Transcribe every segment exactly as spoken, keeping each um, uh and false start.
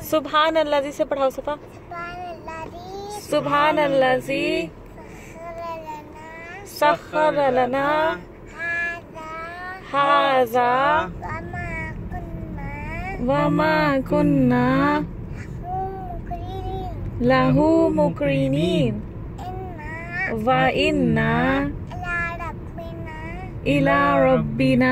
सुभान अल्लाजी से पढ़ाओ सफा। सुभान अल्लाजी सख्खर लना हाज़ा वमा कुन्ना लहू मुकरिनीन व इन्ना इला रब्बिना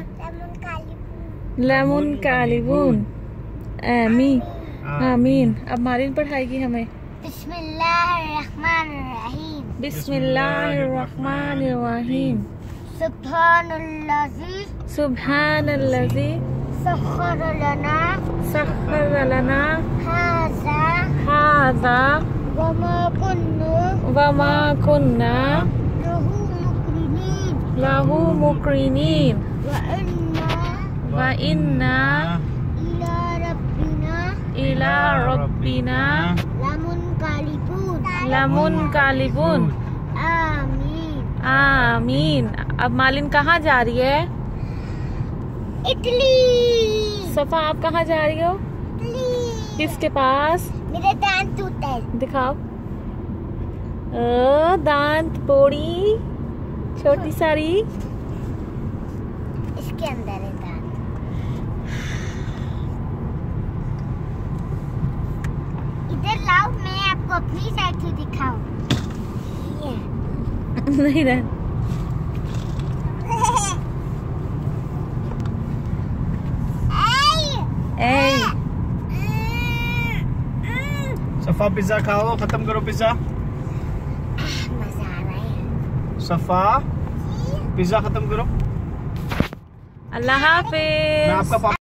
लमुनक़लिबून। आमीन आमीन। अब मारिन पढ़ाएगी हमें। बिस्मिल्लाहिर्रहमानिर्रहीम। बिस्मिल्लाहिर्रहमानिर्रहीम। सुब्हानल्लाज़ी सुब्हानल्लाज़ी सख्खर लना सख्खर लना हाज़ा हाज़ा वमा कुन्ना वमा कुन्ना लहू मुकरिनीन लहू मुकरिनीन व इन्ना व इन्ना इला रब्बिना इला रब्बिना लमुनक़लिबून। लमुनक़लिबून। आमीन आमीन। अब मालिन कहाँ जा रही है? इटली। सफा आप कहाँ जा रही हो? इटली। किसके पास? मेरे दांत टूटे। दिखाओ। ओ, दांत पोड़ी छोटी सारी इसके अंदर है दांत। इधर लाओ, मैं आपको अपनी साइड से दिखाऊं। ये नहीं रह ए सफा पिज्जा खाओ, खत्म करो पिज्जा। मजा आ रहा है। सफा पिज्जा खत्म करो। अल्लाह हाफिज। मैं आपका